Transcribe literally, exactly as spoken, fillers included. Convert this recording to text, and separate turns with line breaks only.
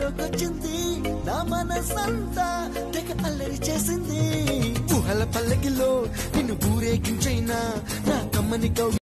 ఊహలోకొచ్చింది నా మనసంతా తెగ అల్లరి చేసింది ఊహల పల్లకిలో నిన్ను ఊరేగించైనా నా కమ్మని కౌ